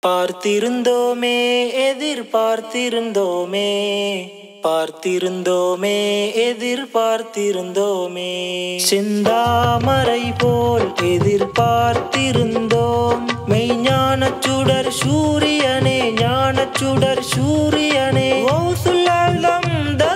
பார்த்திருந்தோமே எதிர்பார்த்திருந்தோமே, பார்த்திருந்தோமே எதிர்பார்த்திருந்தோமே, செந்தாமரை போல் எதிர்பார்த்திருந்தோம். மெய்ஞானச் சுடர் சூரியனே, ஞானச் சுடர் சூரியனே, கௌசுல் ஆலம்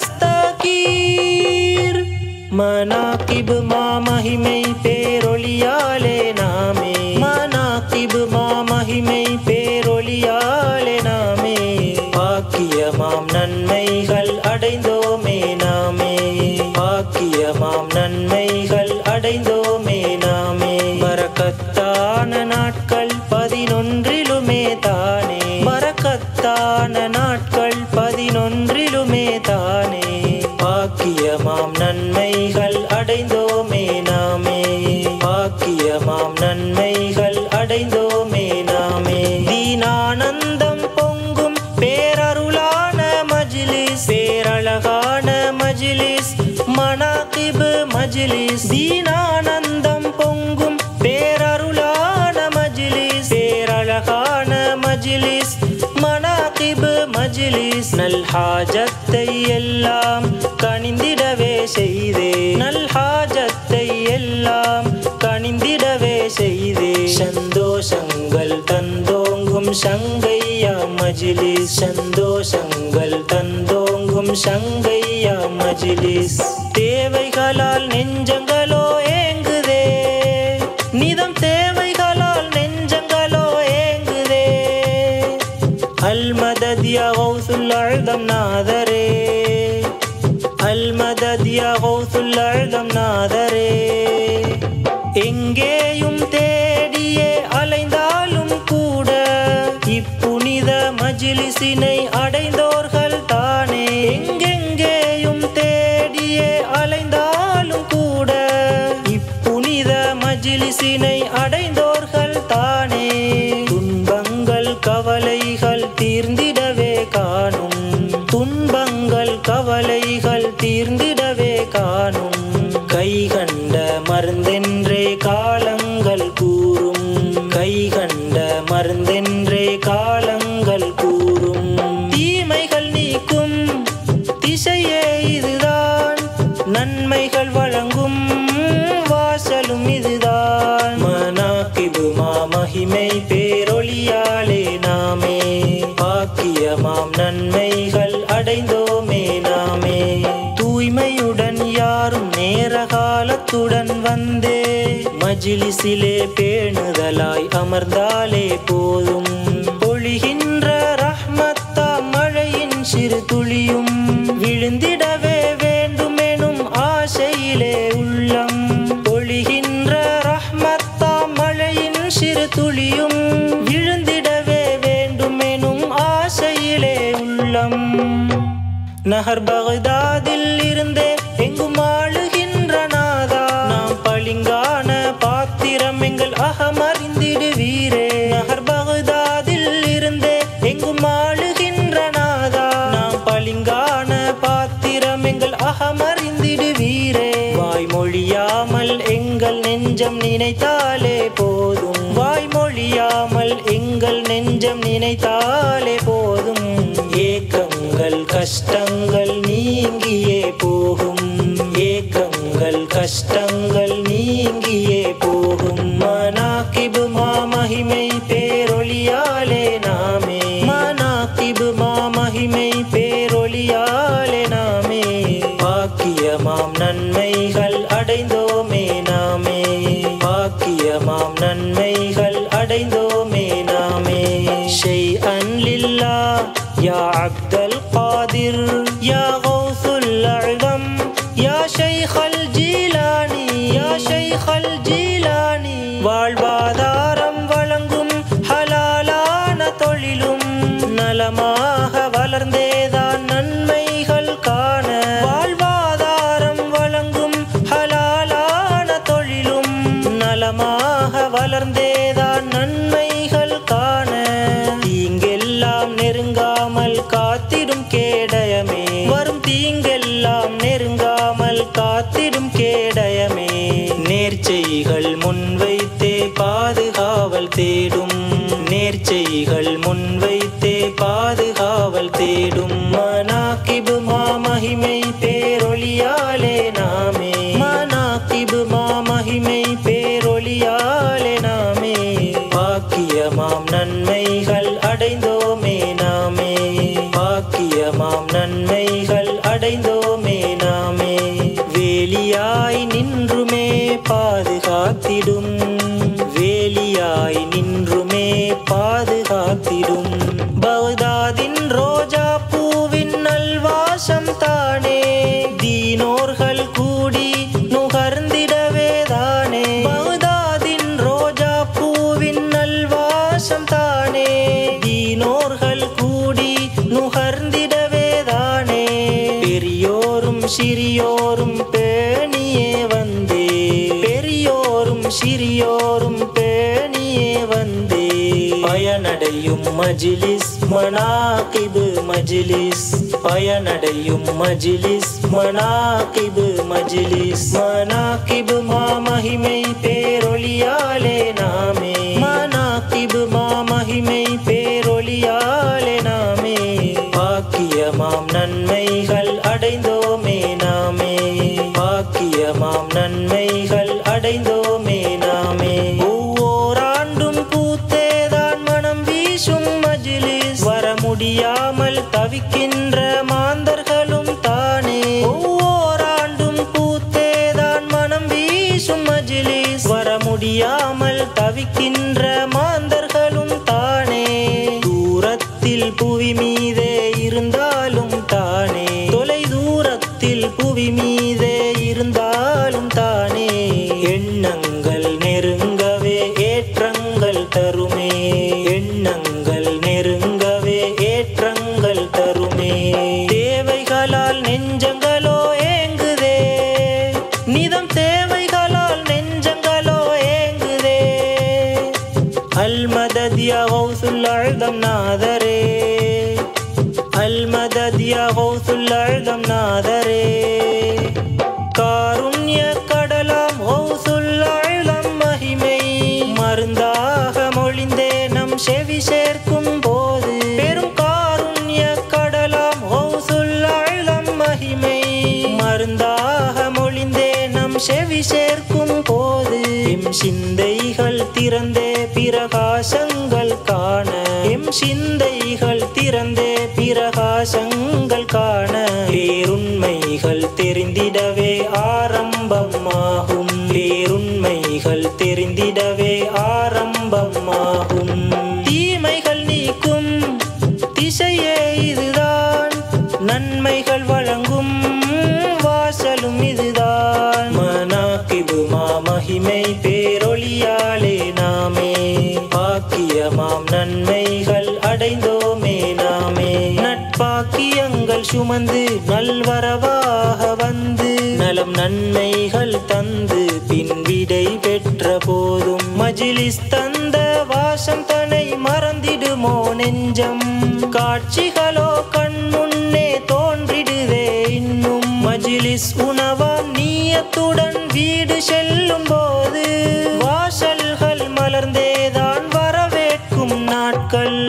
தஸ்தகீர். மனாகிப் மாமகிமை பேரொளியாலே நாமே, மனாகிப் மாமகிமை பேரொளியாலே நாமே, பாக்கியமாம் நன்மைகள் அடைந்தோமே நாமே, பாக்கியமாம் நன்மைகள் அடைந்தோமே நாமே. பரக்கத்தான நாட்கள் 11லுமே தானே, பரக்கத்தான நாட்கள் 11லுமே தானே, பாக்கியமாம் நன்மைகள் அடைந்தோமே நாமே, பாக்கியமாம் நன்மைகள் அடைந்தோமே நாமே. தீனானந்தம் பொங்கும் பேரருளான மஜ்லிஸ், பேரழகான மஜ்லிஸ், மனாகிப் மஜ்லிஸ். தீனானந்தம் பொங்கும் பேரருளான மஜ்லிஸ், பேரழகான மஜ்லிஸ், மனாகிப் மஜ்லிஸ். நல் ஹாஜத்தை எல்லாம் கனிந்திடவே செய்தே, நல் ஹாஜத்தை எல்லாம் கனிந்திடவே செய்தே, சந்தோஷங்கள் தந்தோங்கும் சங்கையா மஜ்லிஸ், சந்தோஷங்கள் தந்தோங்கும் சங்கையா மஜ்லிஸ். தேவைகளால் நெஞ்சங்களோ ஏங்குதே, நிதம் தேவைகளால் நெஞ்சங்களோ ஏங்குதே. அல் மதத் யா கௌசுல் ஆலம் நாதரே, அல் மதத் யா கௌசுல் ஆலம் நாதரே. எங்கேயும் தேடியே அலைந்தாலும் கூட இப்புனித மஜ்லிஸினை அடைந்தோர்கள் தானே, எங்கெங்கேயும் தேடியே அலைந்தாலும் கூட இப்புனித மஜ்லிஸினை அடைந்தோர்கள் தானே. துன்பங்கள் கவலைகள் தீர்ந்திடவே காணும், துன்பங்கள் கவலைகள் தீர்ந்திடவே காணும், கை கண்ட மருந்தென்றே காலங்கள் கூறும், கை கண்ட மருந்தென்றே காலங்கள் கூறும். தீமைகள் நீக்கும் திசையே இதுதான், நன்மைகள் வழங்கும் வாசலும் இதுதான். மனாகிப் மாமகிமை பேரொளியாலே நாமே, பாக்கியமாம் நன்மைகள் அடைந்தோமே நாமே. தூய்மையுடன் யாரும் நேரகாலத்துடன் வந்தே மஜ்லிஸிலே பேணுதலாய் அமர்ந்தாலே போதும், பொழிகின்ற ரஹ்மத்தா மழையின் சிறு துளியும் விழுந்திடவே வேண்டுமெனும் ஆசையிலே உள்ளம், பொழிகின்ற ரஹ்மத்தா மழையின் சிறு துளியும் விழுந்திடவே வேண்டுமெனும் ஆசையிலே உள்ளம். நஹர் பக்தாதில் இருந்தே எங்கும் ஆளுகின்ற நாதா, நாம் பளிங்கான பாத்திரம் எங்கள் அகமறிந்திடுவீரே. நஹர் பக்தாதில் இருந்தே எங்கும் ஆளுகின்ற நாதா, நாம் பளிங்கான பாத்திரம் எங்கள் அகமறிந்திடுவீரே. வாய்மொழியாமல் எங்கள் நெஞ்சம் நினைத்தாலே போதும், வாய்மொழியாமல் எங்கள் நெஞ்சம் நினைத்தாலே போதும், ஏக்கங்கள் கஷ்டங்கள் நீங்கியே போகும், ஏக்கங்கள் கஷ்டங்கள் நீங்கியே போகும். மனாகிப் மாமகிமை பேரொளியாலே நாமே, மனாகிப் மாமகிமை பேரொளியாலே நாமே, பாக்கியமாம் நன்மைகள் அடைந்தோமே நாமே, பாக்கியமாம் நன்மைகள் அடைந்தோமே நாமே. ஷைஅன் லில்லாஹ் யா அப்துல் காதிர், யா கௌசுல் ஆலம், யா ஷைഖல் ஜீலானி, யா ஷைഖல் ஜீலானி. வாழ்வாதாரம் வழங்கும் ஹலாலான தொழிலும் நலமாக வளர்ந்தேதான் நன்மைகள் காண, வாழ்வாதாரம் வழங்கும் ஹலாலான தொழிலும் நலமாக வளர்ந்தேதான் நன்மைகள் காண. தீங்கெல்லாம் நெருங்காமல் காத்திடும் கேடயமே, வரும் தீங்கெல்லாம் நெருங்காமல் காத்திடும் கேடயமே. நேர்ச்சைகள் முன்வைத்தே பாதுகாவல் தேடும், நேர்ச்சைகள் முன்வைத்தே பாதுகாவல் தேடும் மனாகிபு மாமகிமை பேரொளியாலே நாமே மனாகிபு மாமகிமை பேரொளியாலே நாமே பாக்கியமாம் நன்மைகள் அடைந்தோமே நாமே பாக்கியமாம் நன்மைகள் அடைந்தோமே நாமே வேலியாய் நின்றுமே பாதுகாத்திடும் வேலியாய் நின்றுமே பாதுகாத்திடும் பக்தாதின் ரோஜா பூவின் நல்வாசம் தானே தீனோர்கள் கூடி நுகர்ந்திடவே தானே பக்தாதின் ரோஜா பூவின் நல்வாசம் தானே தீனோர்கள் கூடி நுகர்ந்திடவே தானே பெரியோரும் சிறியோரும் பேணியே வந்தே பெரியோரும் சிறியோரும் பேணியே வந்தே பயனடையும் மஜ்லிஸ் மனாகிபு மஜ்லிஸ் பயனடையும் மஜ்லிஸ் மனாகிபு மஜ்லிஸ் மனாகிபு மாமகிமை பேரொளியாலே நாமே மனாகிபு மாமகிமை பேரொளியாலே நாமே பாக்கியமாம் நன்மைகள் அடைந்தோமே நாமே பாக்கியமாம் நன்மைகள் அடைந்தோமே நாமே ஒவ்வொராண்டும் பூத்தேதான் மனம் வீசும் மஜ்லிஸ் வர முடியாமல் தவிக்கின்ற மாந்தர்களும் தானே ஒவ்வொராண்டும் பூத்தேதான் மனம் வீசும் மஜ்லிஸ் வர முடியாமல் தவிக்கின்ற மாந்தர்களும் தானே தூரத்தில் புவி மீதே இருந்தாலும் தானே தொலை தூரத்தில் புவி மீதே இருந்தாலும் தானே எண்ணங்கள் நெருங்கவே ஏற்றங்கள் தருமே எண்ணங்கள் நெருங்கவே ஏற்றங்கள் தருமே தேவைகளால் நெஞ்சங்களோ ஏங்குதே நிதம் தேவைகளால் நெஞ்சங்களோ ஏங்குதே அல்மதத் யா கௌசுல் அழ்தம் நாதரே அல்மதத் யா கௌசுல் அழ்தம் நாதரே காருண்ய கடலாம் கௌசுல் அழ்தம் மகிமை மருந்தாக மொழிந்தே நம் செவி சேர்க்கும் போது பெரும் காருண்ய கடலாம் கௌசுல் அழ்தம் மகிமை மருந்தாக மொழிந்தே நம் செவி சேர்க்கும் போது எம் சிந்தைகள் திறந்தே பிரகாசங்கள் காண எம் சிந்தைகள் திறந்தே பிரகாசங்கள் காண பேருண்மைகள் தெரிந்திடவே ஆரம்பமாகும் பேருண்மைகள் தெரிந்திடவே ஆரம்பமாகும் தீமைகள் நீக்கும் திசையே இதுதான் நன்மைகள் வழங்கும் வாசலும் இதுதான் மனாகிபு மாமகிமை பேரொளியாலே நாமே பாக்கியமாம் நன்மைகள் அடைந்தோமே நாமே நட்பாக்கியங்கள் சுமந்து நல்வரவாக வந்து நலம் நன்மைகள் தந்து பின் விடை பெற்ற போதும் மஜ்லிஸ் தந்த வாசம் தன்னை மறந்திடுமோ நெஞ்சம் காட்சிகளோ கண் முன்னே தோன்றிடுதே இன்னும் மஜ்லிஸ் உணவாம் நீயத்துடன் வீடு செல்லும் போது வாசல்கள் மலர்ந்தேதான் வரவேற்கும் நாட்கள்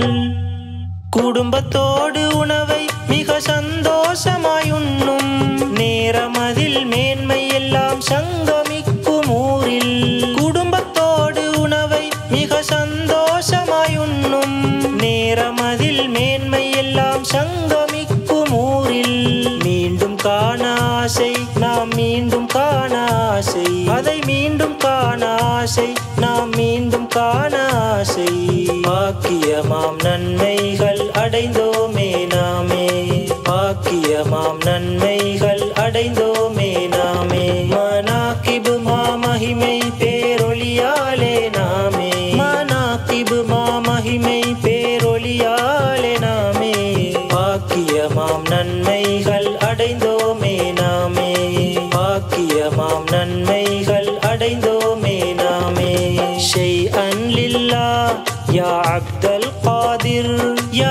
குடும்பத்தோடு உணவை மிக சந்தோஷமாய் உண்ணும் நேரமதில் மேன்மை எல்லாம் சங்கமிக்கும் ஊரில் குடும்பத்தோடு உணவை மிக சந்தோஷமாய் உண்ணும் நேரமதில் மேன்மை எல்லாம் சங்கமிக்கும் ஊரில் மீண்டும் காண ஆசை நாம் மீண்டும் காண ஆசை அதை மீண்டும் காண ஆசை நாம் மீண்டும் காண ஆசை பாக்கியமாம் நன்மைகள் அடைந்தோமே நாமே பாக்கியமாம் நன்மைகள் அடைந்தோமே நாமே மனாகிபு மாமகிமை பேரொளியாலே நாமே மனாகிபு மாமகிமை பேரொளியாலே நாமே பாக்கியமாம் நன்மைகள் அடைந்தோமே நாமே பாக்கியமாம் நன்மைகள் அடைந்தோமே நாமே ஷைஅன் லில்லாஹ் யா அப்தல் காதிர்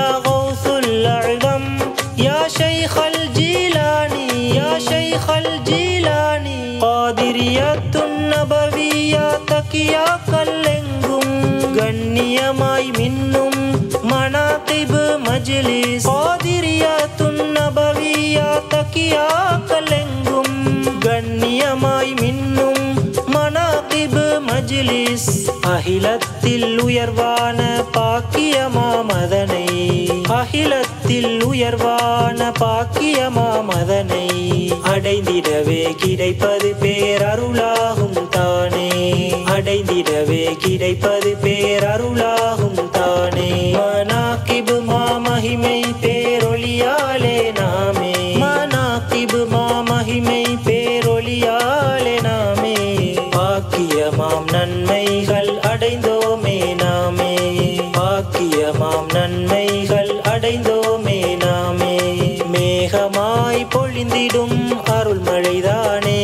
பாக்கியாக்கள் எங்கும் கண்ணியமாய் மின்னும் மனாகிபு மஜ்லிஸ் அகிலத்தில் உயர்வான பாக்கியமாமதனை அகிலத்தில் உயர்வான பாக்கியமாமதனை அடைந்திடவே கிடைப்பது பேரருளாகும் தானே அடைந்திடவே கிடைப்பது பேரருளாகும் தானே மனாகிபு மாமகிமை பேரொளியாலே நாமே மனாகிபு மாமகிமை பேரொளியாலே நாமே பாக்கியமாம் நன்மைகள் அடைந்தோமே நாமே பாக்கியமாம் நன்மைகள் அடைந்தோமே நாமே மேகமாய் பொழிந்திடும் அருள்மழைதானே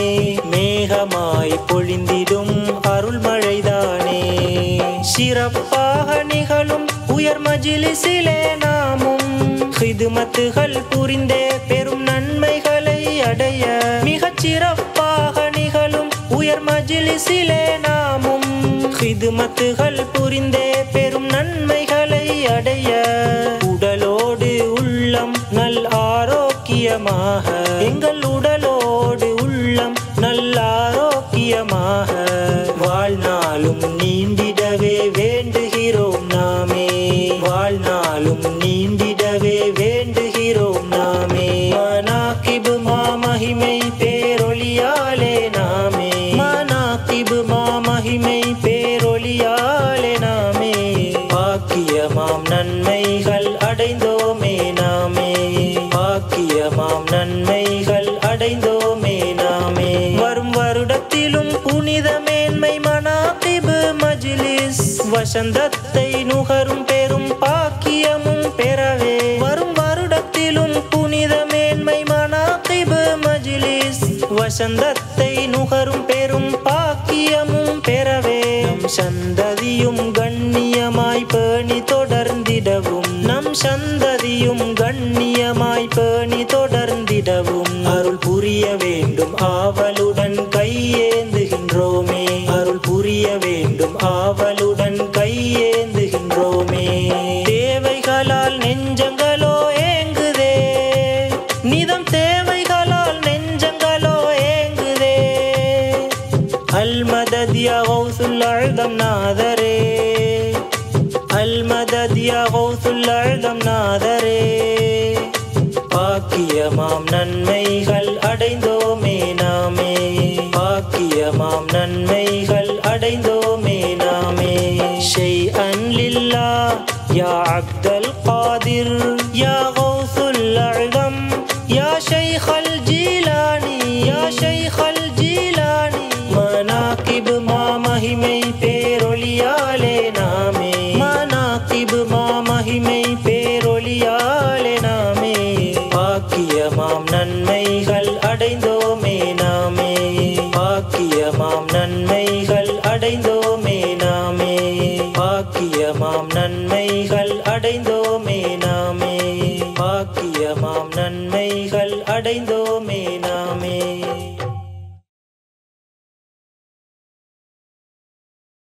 மேகமாய் பொழிந்திடும் அருள்மழைதானே சிறப்பாக நிகழும் உயர் மஜ்லிஸிலே நாமும் ஹிதுமத்துகள் புரிந்தே பெரும் நன்மைகளை அடைய மிகச் சிறப்பாக நிகழும் உயர் மஜ்லிஸிலே நாமும் ஹிதுமத்துகள் புரிந்தே பெரும் நன்மைகளை அடைய உடலோடு உள்ளம் நல் ஆரோக்கியமாக எங்கள் உடலோடு உள்ளம் நல்ல ஆரோக்கியமாக வாழ்நாளும் நீண்டிடவே வேண்டுகிறோம் நாமே வாழ்நாளும் நீண்டிடவே வேண்டுகிறோம் நாமே மனாகிபு மாமகிமை பேரொளியாலே நாமே மனாகிபு மாமகிமை பேரொளியாலே நாமே பாக்கியமாம் நன்மைகள் அடைந்தோமே நாமே பாக்கியமாம் நன்மைகள் அடைந்தோமே நாமே வரும் வருடத்திலும் புனித மேன்மை மனாகிபு மஜ்லிஸ் வசந்தத்தை நுகரும் பெரும் பாக்கியமும் பெறவே வரும் வருடத்திலும் புனித மேன்மை மனாகிபு மஜ்லிஸ் வசந்தத்தை நுகரும் பெரும் பாக்கியமும் பெறவே நம் சந்ததியும் கண்ணியமாய் பேணி தொடர்ந்திடவும் நம் சந்ததியும் கண்ணியமாய் பேணி தொடர்ந்திடவும் அருள் புரிய வேண்டும் ஆவலுடன் கையேந்துகின்றோமே அருள் புரிய வேண்டும் ஆவலுடன் கையேந்துகின்றோமே தேவைகளால் நெஞ்சங்களோ ஏங்குதே நிதம் தேவைகளால் நெஞ்சங்களோ ஏங்குதே அல்மதத் யா கௌசுல் அழ்தம் நாதரே அல்மதத் யா கௌசுல் அழ்தம் நாதரே பாக்கியமாம் நன்மைகள் அடைந்தோமே நாமே பாக்கியமாம் நன்மைகள் அடைந்தோமே நாமே ஷைஅன் லில்லாஹ் யா அப்தல் காதிர் யா கௌசுல் அழ்தம் யா ஷைഖல் ஜீலானி யா ஷைഖல் ஜீலானி மனாகிபு மாமகிமை பேரொளியாலே நாமே மனாகிபு மாமகிமை பேரொளியாலே நாமே பாக்கியமாம் நன்மைகள் அடைந்தோமே நாமே பாக்கியமாம் நன்மைகள் அடைந்தோமே நாமே பாக்கியமாம் நன்மைகள் அடைந்தோமே